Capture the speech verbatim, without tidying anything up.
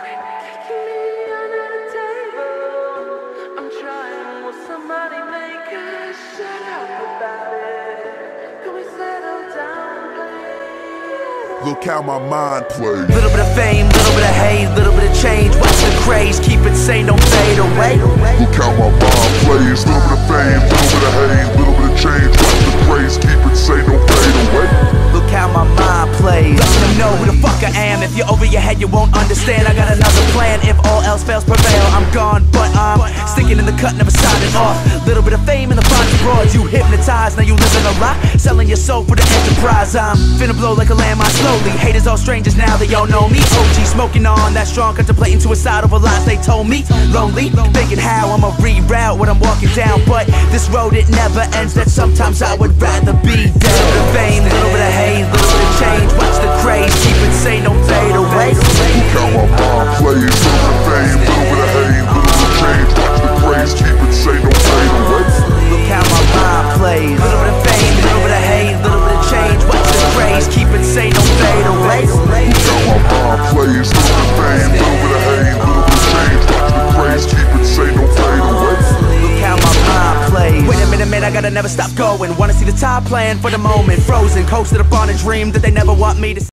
Look how my mind plays. Little bit of fame, little bit of hate, little bit of change. Watch the craze, keep it sane, don't fade away. Look how my mind plays. Little bit of fame, little bit of hate, little bit of change. Watch the craze, keep it sane, don't fade away. Look how my mind plays. Letting them know who the fuck I am. If you're over your head, you won't understand. I got another plan. If all else fails, prevail. I'm gone, but I'm sticking in the cut, never signing off. Little bit of fame in the fine broads. You hypnotized, now you living a lie. Selling your soul for the enterprise. I'm finna blow like a landmine slowly. Haters all strangers now, they all know me. O G smoking on that strong, contemplating suicide over lies they told me. Lonely, thinking how I'ma reroute what I'm walking down. But this road, it never ends. That sometimes I would rather be dead. Little bit of fame, little bit of hate, little bit of change. Watch the craze, keep it sane, don't fade away. Look how my mind plays. Little bit of fame, little bit of hate, little bit of change. Watch the craze, keep it sane, don't fade away. Look how my mind plays. Little bit of fame, little bit of hate, little bit of change. Watch the craze, keep it sane, don't fade away. Look how my mind plays. Little bit of fame, little bit of hate, little bit of change. Watch the craze, keep it sane, don't fade away. Look how my mind plays. Wait a minute, man, I gotta never stop going. Wanna see the top plan for the moment. Frozen, coasted up on a dream that they never want me to see.